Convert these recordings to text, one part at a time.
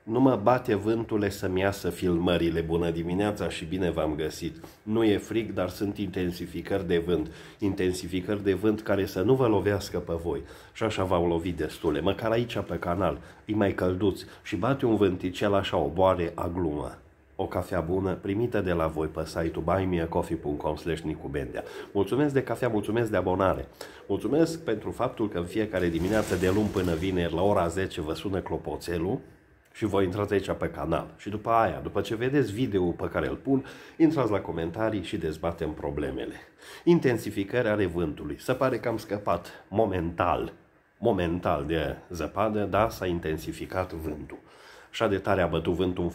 Nu mă bate vântule să-mi iasă filmările. Bună dimineața și bine v-am găsit. Nu e frig, dar sunt intensificări de vânt. Intensificări de vânt care să nu vă lovească pe voi. Și așa v-au lovit destule. Măcar aici pe canal e mai călduț și bate un vânticel așa, o boare a glumă. O cafea bună primită de la voi pe site-ul buymeacoffee.com/nicubendea. Mulțumesc de cafea, mulțumesc de abonare. Mulțumesc pentru faptul că în fiecare dimineață de luni până vineri la ora 10 vă sună clopoțelul și voi intrați aici pe canal. Și după aia, după ce vedeți video pe care îl pun, intrați la comentarii și dezbatem problemele. Intensificări ale vântului. Se pare că am scăpat momental de zăpadă, dar s-a intensificat vântul. Așa de tare a bătut vântul în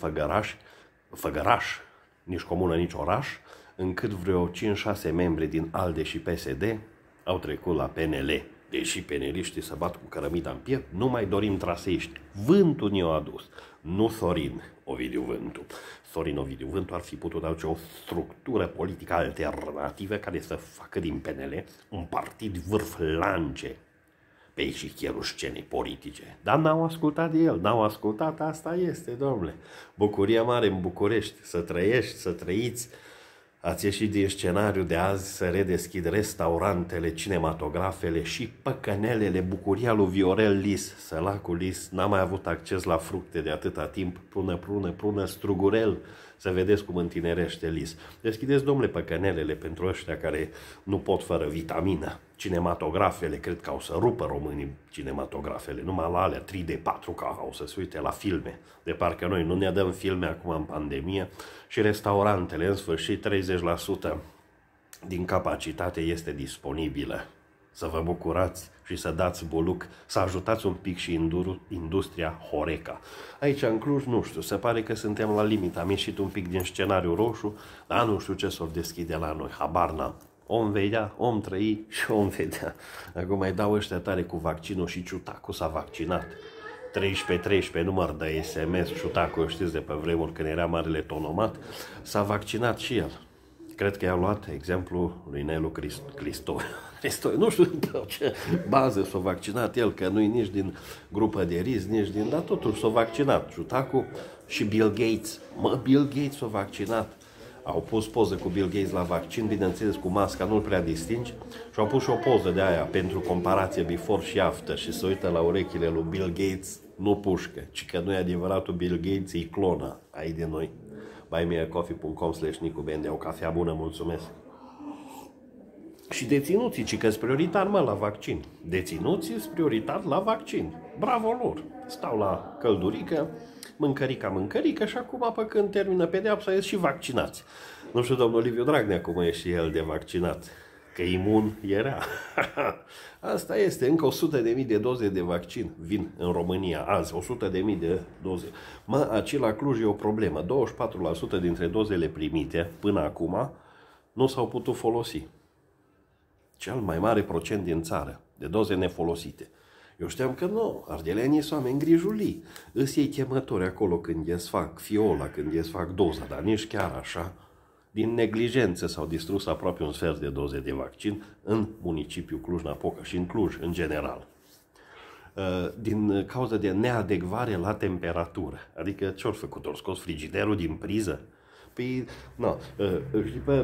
Făgăraș, nici comună, nici oraș, încât vreo 5-6 membri din ALDE și PSD au trecut la PNL. Deși peneliștii se bat cu cărămida în piept, nu mai dorim traseiști. Vântul ne-a adus, nu Sorin Ovidiu Vântu. Sorin Ovidiu Vântu ar fi putut aduce o structură politică alternativă care să facă din PNL un partid vârflance pe eșichierul scenei politice. Dar n-au ascultat de el, n-au ascultat, asta este, domnule. Bucuria mare în București, să trăiești, să trăiți. Ați ieșit din scenariul de azi să redeschid restaurantele, cinematografele și păcănelele. Bucuria lui Viorel Lis, sălacul Lis, n-a mai avut acces la fructe de atâta timp. Prună strugurel, să vedeți cum întinerește Lis. Deschideți, domnule, păcănelele pentru ăștia care nu pot fără vitamină. Cinematografele, cred că au să rupă românii cinematografele, numai la alea 3D, 4K, au să se uite la filme. De parcă noi nu ne dăm filme acum în pandemie. Și restaurantele, în sfârșit, 30% din capacitate este disponibilă. Să vă bucurați și să dați buluc, să ajutați un pic și industria Horeca. Aici, în Cluj, nu știu, se pare că suntem la limită. Am ieșit un pic din scenariul roșu, dar nu știu ce s-or deschide la noi, habar n-am. Om vedea, om trăi și om vedea. Acum mai dau ăștia tare cu vaccinul și Ciutacu s-a vaccinat. 13-13, număr de SMS, Ciutacu, știți de pe vremuri când era marele tonomat, s-a vaccinat și el. Cred că i-a luat exemplu lui Nelu Cristoi. Nu știu pe ce bază s-a vaccinat el, că nu-i nici din grupă de risc, nici din... Dar totuși s-a vaccinat Ciutacu și Bill Gates. Bill Gates s-a vaccinat. Au pus poză cu Bill Gates la vaccin, bineînțeles cu masca, nu-l prea distingi, și au pus și o poză de aia pentru comparație before și after și se uită la urechile lui Bill Gates, nu pușcă, ci că nu e adevăratul Bill Gates, e clona. Ai de noi. buymeacoffee.com/nicubendea, o cafea bună, mulțumesc. Și deținuții, ci că-s prioritar, la vaccin. Deținuții-s prioritar la vaccin. Bravo lor! Stau la căldurică, mâncărică și acum, pe când termină pedeapsa, ies și vaccinați. Nu știu, domnul Liviu Dragnea cum e și el de vaccinat, că imun era. Asta este, încă 100.000 de doze de vaccin vin în România azi, 100.000 de doze. Aici la Cluj e o problemă, 24% dintre dozele primite până acum nu s-au putut folosi. Cel mai mare procent din țară de doze nefolosite. Eu știam că nu, ardelenii sunt oameni grijulii. Îs ei chemători acolo când ies fac fiola, când ies fac doza, dar nici chiar așa. Din neglijență s-au distrus aproape un sfert de doze de vaccin în municipiul Cluj-Napoca și în Cluj în general. Din cauza de neadecvare la temperatură. Adică ce-or făcut? Ori scos frigiderul din priză? Păi, nu, știi pe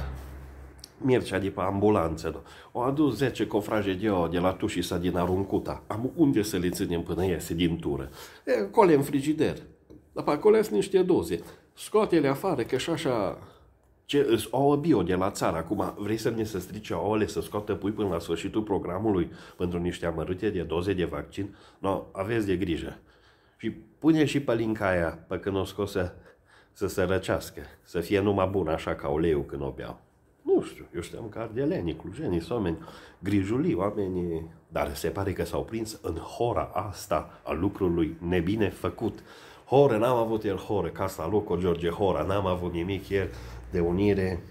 Mircea de pe ambulanță, nu? O adus 10 cofraje de la Tușisa din Aruncuta. Am unde să le ținem până iese din tură? Cole în frigider. Dar pe acolo sunt niște doze. Scoate-le afară, că și așa... Ce ouă bio de la țară. Acum vrei să ne se strice ouăle, să scoată pui până la sfârșitul programului pentru niște amărâte de doze de vaccin? No, aveți de grijă. Și pune și pe linca aia, pe când o scos să se răcească. Să fie numai bun, așa ca uleiul când o beau. Nu știu, eu știam că ardelenii, clujenii sunt oameni grijulii, oamenii... Dar se pare că s-au prins în hora asta a lucrului nebine făcut. Horă, n-am avut ieri horă, Casa Loco, George Hora, n-am avut nimic ieri de unire.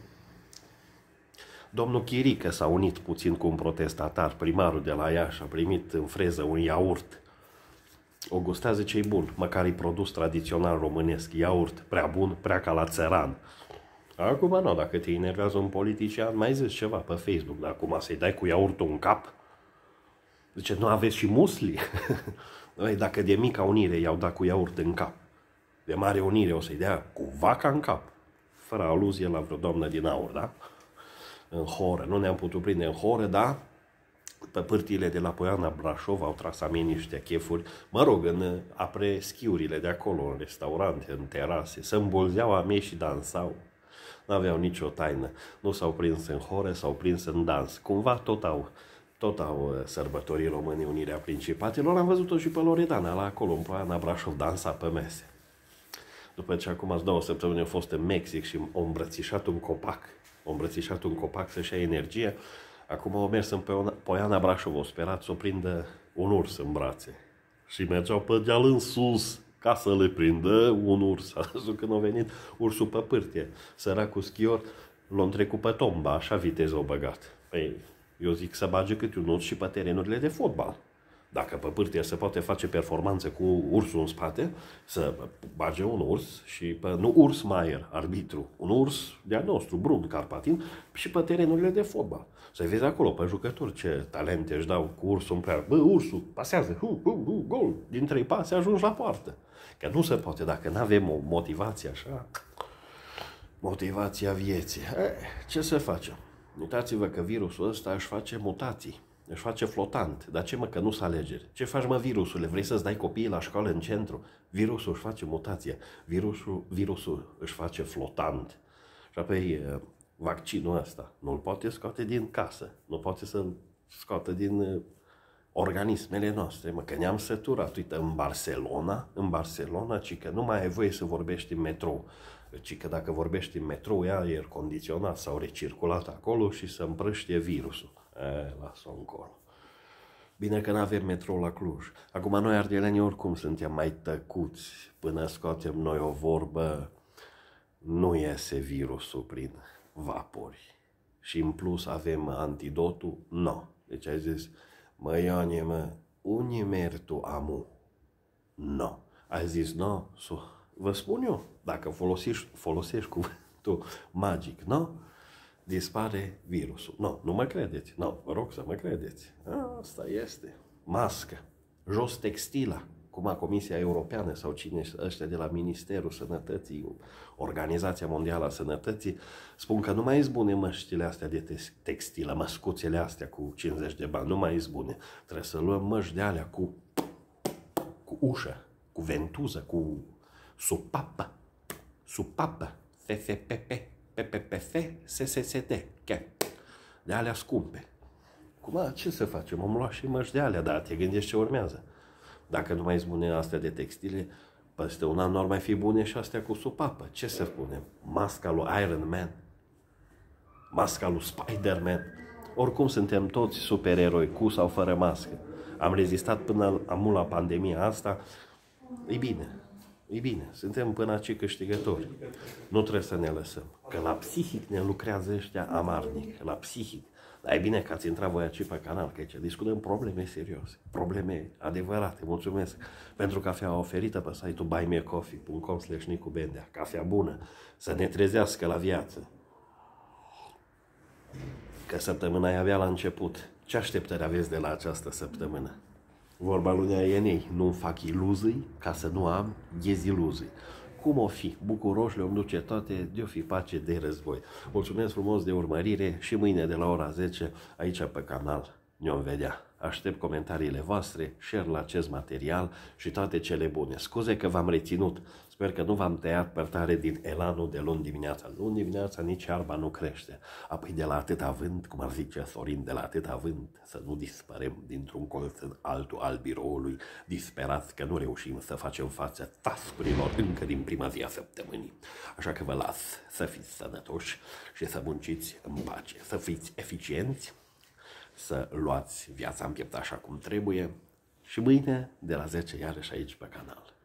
Domnul Chirică s-a unit puțin cu un protestatar, primarul de la Iași, a primit în freză un iaurt. O gustează ce-i bun, măcar e produs tradițional românesc, iaurt, prea bun, prea ca la țăran. Acum nu, dacă te enervează un politician, mai zici ceva pe Facebook, dar acum să-i dai cu iaurtul în cap? Zice, nu aveți și musli? Dacă de mica unire i-au dat cu iaurt în cap, de mare unire o să-i dea cu vaca în cap. Fără aluzie la vreo doamnă din aur, da? În horă. Nu ne-am putut prinde în horă, da? Pe pârtiile de la Poiana Brașov au tras amenii niște chefuri, mă rog, în apre schiurile de acolo, în restaurante, în terase, se îmbolzeau amei și dansau. N-aveau nicio taină. Nu s-au prins în hore, s-au prins în dans. Cumva tot au sărbătorii românii Unirea Principatelor. Am văzut-o și pe Loredana, la acolo, în Poiana Brașov, dansa pe mese. După ce acum azi 2 săptămâni a fost în Mexic și a îmbrățișat un copac să-și ia energie, acum au mers în Poiana Brașov, o sperat să o prindă un urs în brațe. Și mergeau pe deal în sus ca să le prindă un urs. A văzut când a venit ursul pe pârtie. Săracul schior l-a trecut pe tomba, așa viteză o băgat. Păi, eu zic să bage câte un urs și pe terenurile de fotbal. Dacă pe pârtie se poate face performanță cu ursul în spate, să bage un urs și pe, nu urs Maier, arbitru, un urs de-al nostru, brun, carpatin, și pe terenurile de fotbal. Să vezi acolo pe jucători ce talente își dau cu ursul în prea. Bă, ursul, pasează, gol, din 3 pase ajungi la poartă. Că nu se poate, dacă nu avem o motivație așa, motivația vieții. Ce să facem? Uitați-vă că virusul ăsta își face mutații. Își face flotant. Dar ce mă, că nu-s alegeri? Ce faci, mă, virusule? Vrei să-ți dai copiii la școală în centru? Virusul își face mutație. Virusul își face flotant. Și apoi vaccinul ăsta nu-l poate scoate din casă. Nu poate să-l scoată din organismele noastre. Mă, că ne-am săturat. Uite, în Barcelona, ci că nu mai ai voie să vorbești în metrou. Ci că dacă vorbești în metrou, e aer condiționat sau recirculat acolo și se împrăștie virusul. Lasă-o încolo. Bine că nu avem metrou la Cluj. Acum noi ardelenii oricum suntem mai tăcuți până scoatem noi o vorbă. Nu iese virusul prin vapori. Și în plus avem antidotul? No. Deci ai zis, mă Ioane, mă, unde mergi tu amu? No. Ai zis, no, vă spun eu, dacă folosești cuvântul magic, no? Dispare virusul. Nu mă credeți. Vă rog să mă credeți. Asta este. Mască. Jos textila. Cum Comisia Europeană sau cine ăștia de la Ministerul Sănătății, Organizația Mondială a Sănătății, spun că nu mai izbune măștile astea de textilă, măscuțele astea cu 50 de bani, nu mai izbune. Trebuie să luăm măști de alea cu ușă, cu ventuză, cu supapă, FFPP. PPPF, SSSD, de alea scumpe. Cum, ce să facem? Am luat și măști de alea, dar te gândești ce urmează. Dacă nu mai spune astea de textile, peste un an nu ar mai fi bune și astea cu supapă. Ce să spunem? Masca lui Iron Man, masca lui Spider-Man. Oricum suntem toți supereroi, cu sau fără mască. Am rezistat până acum la pandemia asta. E bine, suntem până aici câștigători. Nu trebuie să ne lăsăm. Că la psihic ne lucrează ăștia amarnic. La psihic. Dar e bine că ați intrat voi aici pe canal, că aici discutăm probleme serioase. Probleme adevărate. Mulțumesc pentru cafea oferită pe site-ul buymeacoffee.com/nicubendea. Cafea bună. Să ne trezească la viață. Că săptămâna e abia la început. Ce așteptări aveți de la această săptămână? Vorba lui Ienei, nu-mi fac iluzii ca să nu am gheziluzii. Cum o fi? Bucuroși le-om duce toate, de-o fi pace de război. Mulțumesc frumos de urmărire și mâine de la ora 10 aici pe canal ne-om vedea. Aștept comentariile voastre, share la acest material și toate cele bune. Scuze că v-am reținut. Sper că nu v-am tăiat prea tare din elanul de luni dimineața. Luni dimineața nici iarba nu crește. Apoi de la atâta vânt, cum ar zice Sorin, de la atâta vânt să nu dispărem dintr-un colț în altul al biroului, disperați că nu reușim să facem față tascurilor încă din prima zi a săptămânii. Așa că vă las să fiți sănătoși și să munciți în pace, să fiți eficienți, să luați viața în piept așa cum trebuie și mâine de la 10 iarăși aici pe canal.